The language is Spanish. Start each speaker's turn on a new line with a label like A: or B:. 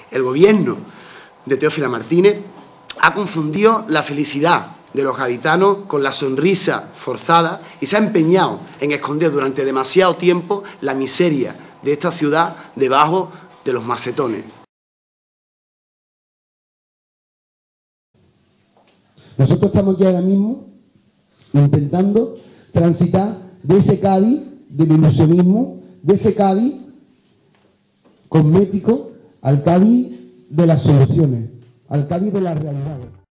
A: El gobierno de Teófila Martínez ha confundido la felicidad de los gaditanos con la sonrisa forzada y se ha empeñado en esconder durante demasiado tiempo la miseria de esta ciudad debajo de los macetones.
B: Nosotros estamos ya ahora mismo intentando transitar de ese Cádiz del ilusionismo, de ese Cádiz cosmético, al Cádiz de las soluciones, al Cádiz de las realidades.